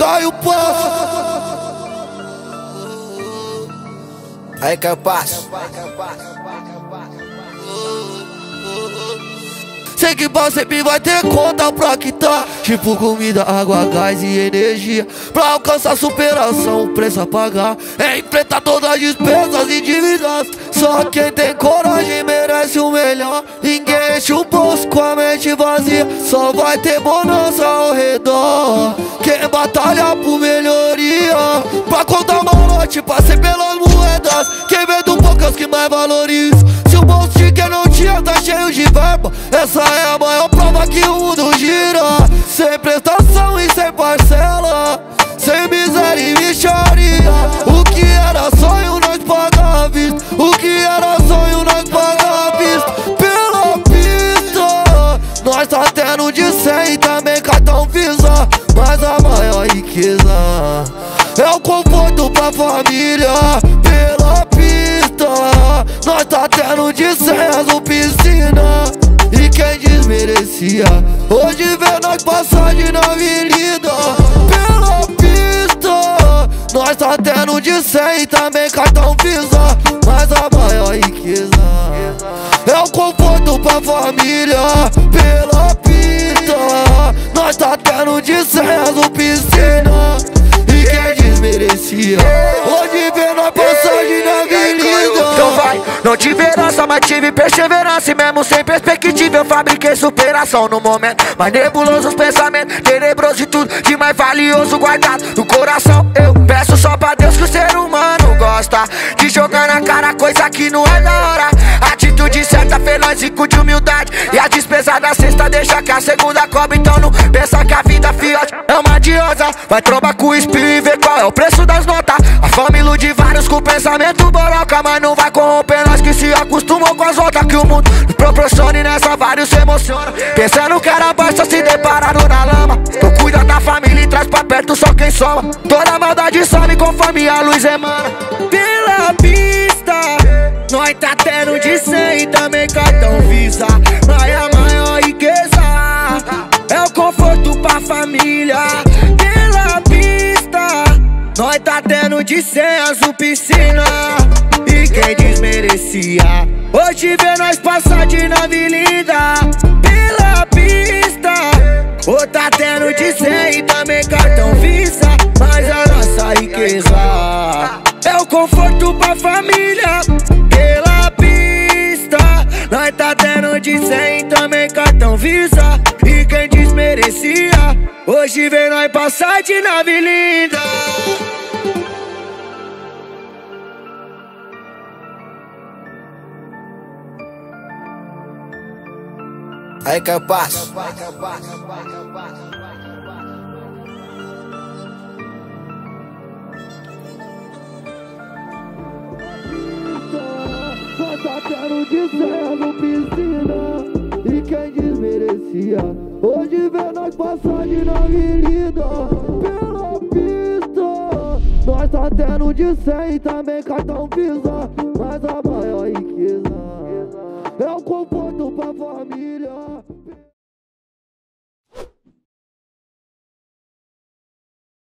Caio Passo. Aí, Caio Passo. Sei que pau sempre vai ter conta pra quitar, tipo comida, água, gás e energia. Pra alcançar superação, o preço a pagar é enfrentar todas as despesas e dívidas. Só quem tem coragem merece o melhor. Ninguém enche o bolso com a mente vazia, só vai ter bonança ao redor. Quem batalha por melhoria, pra contar malote, passei pelas moedas. Quem vê do pouco é os que mais valorizam. Se o bolso de quem não tinha tá cheio de verba, essa é a maior prova que o mundo gira. Sem prestação e sem parcela, sem miséria e mixaria. O que era sonho nós paga à vista, o que era sonho nós paga à vista. Pela pista, nós tá tendo de 100 e também cartão Visa. Mas a maior riqueza é o conforto pra família. Pela pista, nós tá tendo de 100 azul piscina. E quem desmerecia, hoje vê nós passar de avenida. Pela pista, nós tá tendo de 100 e também cartão Visa. Mas a maior riqueza é o conforto pra família. Pela pista, nós tá tendo de 100 azul piscina. E quem desmerecia, hoje vê nós passar de avenida. Então vai, não tive herança, mas tive perseverança. E mesmo sem perspectiva eu fabriquei superação. No momento mais nebuloso os pensamentos, tenebroso e tudo de mais valioso guardado no coração. Eu peço só pra Deus que o ser humano gosta de jogar na cara coisa que não é da hora. Atitude certa, fenósico de humildade. E a despesa da sexta deixa que a segunda cobra. Então não pensa que a vida fiote é uma diosa. Vai trombar com o espinho e ver qual é o preço das notas. A fama ilude vários com pensamento boroca, mas não vai corromper nós que se acostumam com as voltas que o mundo nos proporciona. E nessa vários se emociona, pensando que era basta se depararam na lama. Tu cuida da família e traz pra perto só quem soma. Toda maldade some conforme a luz emana. Pela pista, nós tá tendo de 100 e também cartão Visa. Mas a maior riqueza é o conforto pra família. Pela pista, nós tá tendo de 100 azul piscina. E quem desmerecia, hoje vê nós passar de avenida. Pela pista, ou tá tendo de 100 e também cartão Visa. Mas a nossa riqueza é o conforto pra família. Pela pista, nós tá tendo de 100 e também cartão Visa. E quem desmerecia, hoje vê nós passar de nave linda. Aí, Caio Passo. Nós tá tendo de 100 no piscina. E quem desmerecia, hoje vê nós passar de avenida. Pela pista, nós tá tendo de 100 e também cartão Visa. Mas a maior riqueza é o conforto pra família.